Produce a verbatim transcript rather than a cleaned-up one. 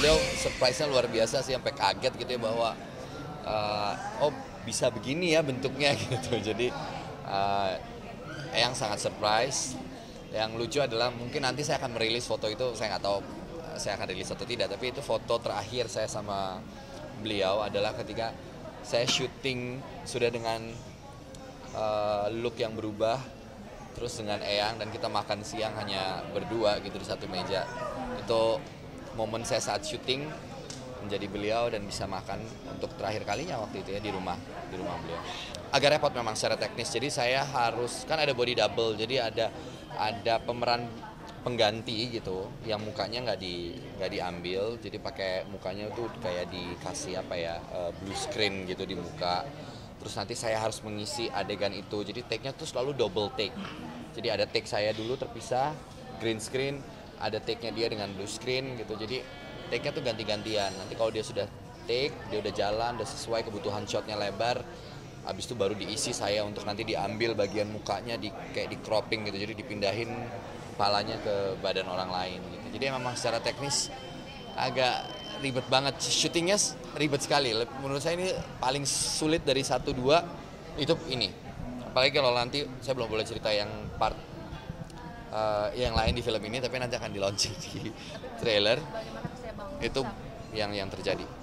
beliau surprise-nya luar biasa sih, sampai kaget gitu ya bahwa uh, oh bisa begini ya bentuknya gitu. Jadi uh, yang sangat surprise. Yang lucu adalah mungkin nanti saya akan merilis foto itu, saya nggak tahu saya akan rilis atau tidak, tapi itu foto terakhir saya sama beliau adalah ketika saya syuting sudah dengan uh, look yang berubah, terus dengan Eyang, dan kita makan siang hanya berdua gitu di satu meja. Itu momen saya saat syuting menjadi beliau dan bisa makan untuk terakhir kalinya waktu itu ya di rumah di rumah beliau. Agak repot memang secara teknis, jadi saya harus, kan ada body double, jadi ada ada pemeran pengganti gitu yang mukanya nggak di nggak diambil, jadi pakai mukanya tuh kayak dikasih apa ya, uh, blue screen gitu di muka. Terus nanti saya harus mengisi adegan itu, jadi take-nya tuh selalu double take. Jadi ada take saya dulu terpisah, green screen, ada take-nya dia dengan blue screen gitu. Jadi take-nya tuh ganti-gantian. Nanti kalau dia sudah take, dia udah jalan, udah sesuai kebutuhan shotnya lebar, habis itu baru diisi saya untuk nanti diambil bagian mukanya, di kayak di cropping gitu, jadi dipindahin kepalanya ke badan orang lain gitu. Jadi memang secara teknis agak ribet banget, syutingnya ribet sekali. Menurut saya ini paling sulit dari satu dua itu ini. Apalagi kalau nanti saya belum boleh cerita yang part uh, yang lain di film ini, tapi nanti akan di launching di trailer. Itu yang yang terjadi.